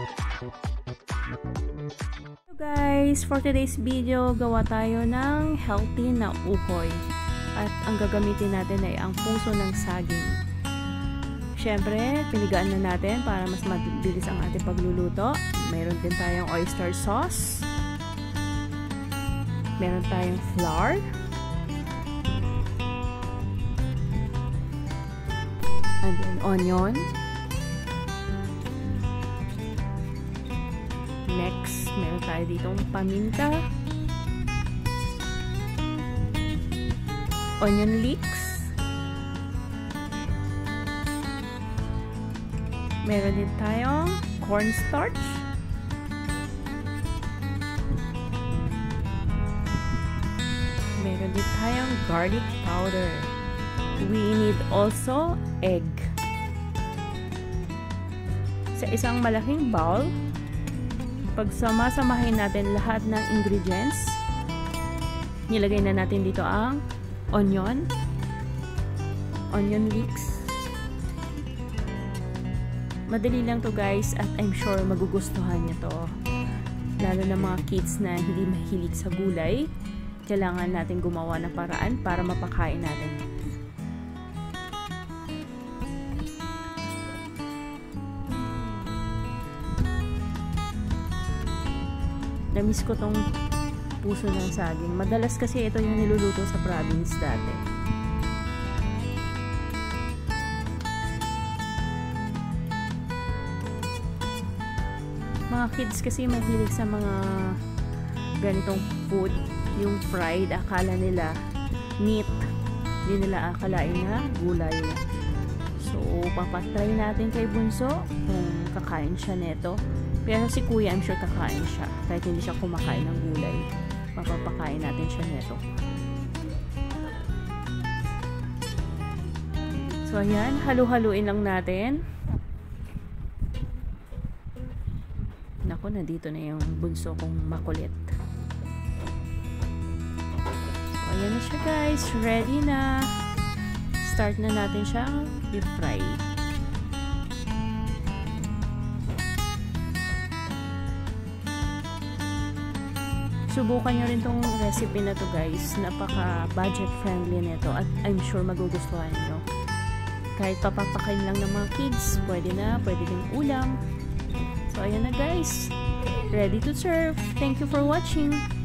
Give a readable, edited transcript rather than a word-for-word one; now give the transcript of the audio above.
So guys, for today's video, gawa tayo ng healthy na ukoy. At ang gagamitin natin ay ang puso ng saging. Siyempre, pinigaan na natin para mas mabilis ang ating pagluluto. Meron din tayong oyster sauce. Meron tayong flour. And then onion. Next, meron tayo ditong paminta. Onion leeks. Meron din tayong cornstarch. Meron din tayong garlic powder. We need also egg. Sa isang malaking bowl, pagsama-samahin natin lahat ng ingredients, nilagay na natin dito ang onion leeks. Madali lang to guys at I'm sure magugustuhan nyo to. Lalo na mga kids na hindi mahilig sa gulay, kailangan natin gumawa ng paraan para mapakain natin. Namiss ko tong puso ng saging. Madalas kasi ito yung niluluto sa province dati. Mga kids kasi mahilig sa mga ganitong food. Yung fried, akala nila meat. Hindi nila akalain na gulay. So, papatry natin kay Bunso kung kakain siya neto. Pero si Kuya, I'm sure kakain siya. Kahit hindi siya kumakain ng gulay. Papapakain natin siya neto. So, ayan. Halu-haluin lang natin. Naku, nandito na yung bunso kong makulit. So, ayan na siya guys. Ready na. Start na natin siyang i-fry. Subukan nyo rin tong recipe na to guys. Napaka budget friendly nito at I'm sure magugustuhan nyo. Kahit papapakain lang ng mga kids, pwede na, pwede din ulam. So ayan na guys, ready to serve. Thank you for watching.